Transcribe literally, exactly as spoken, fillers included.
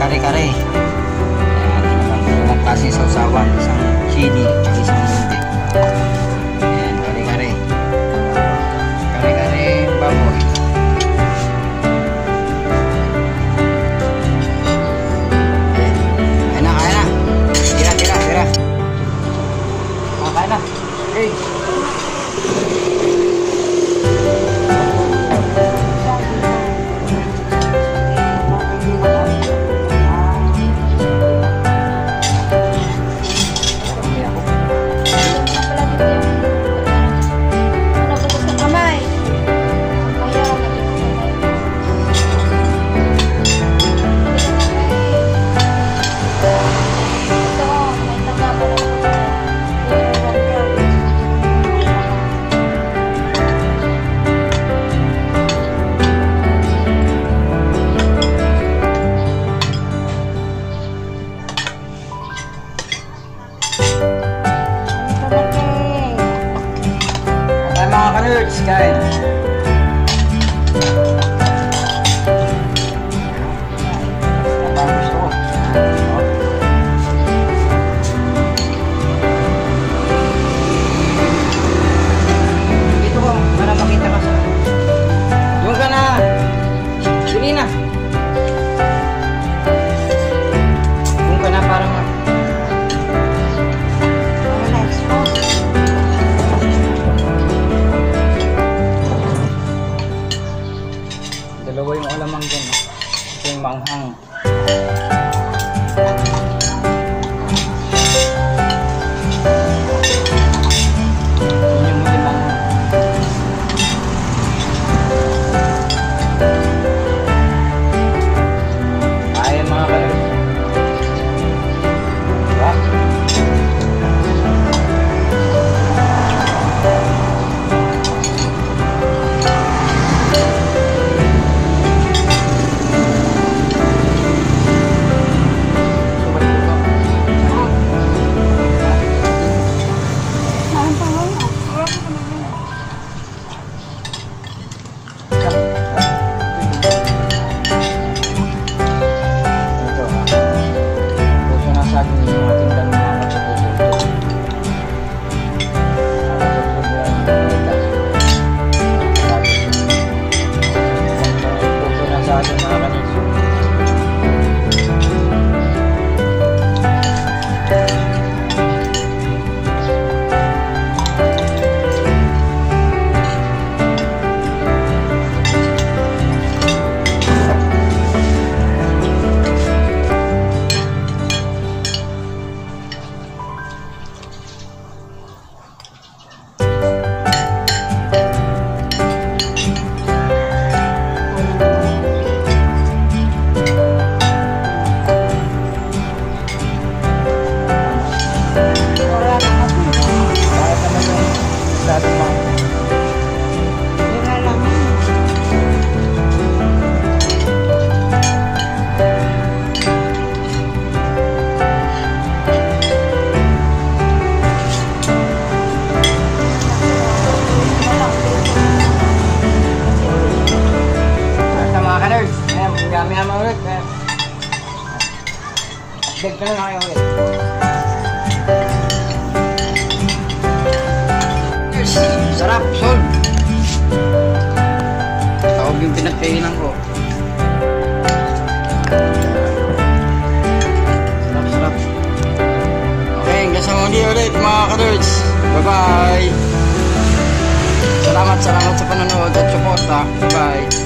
kare-kare. Ayan, dalawang klaseng sausawan, isang chili at isang hindi. Ayan, kare-kare. Kare-kare baboy. Ayan na, kaya na. Tira, tira, tira. Ah, kaya na. Okay. Mga ka-nerds, guys. Ang gusto ko. Dito ko, para makita ka sa... Doon ka na. Dili na. Doon ka na parang... Dalawa yung alamang dyan. Ito yung manghang. Yun yung muling manghang. Kaya mga kalor. Diba? Yami-yama ulit. Update ka na lang kayo ulit. Yes! Sarap! Sol! Tawag yung pinagkainan ko. Sarap, sarap. Okay, hanggang sa muli ulit mga ka-nerds. Bye-bye! Salamat, salamat sa panonood at support ha. Bye-bye!